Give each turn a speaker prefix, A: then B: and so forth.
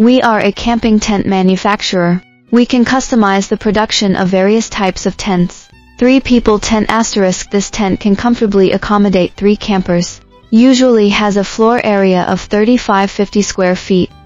A: We are a camping tent manufacturer. We can customize the production of various types of tents. 3 people tent *. This tent can comfortably accommodate 3 campers. Usually has a floor area of 35-50 square feet.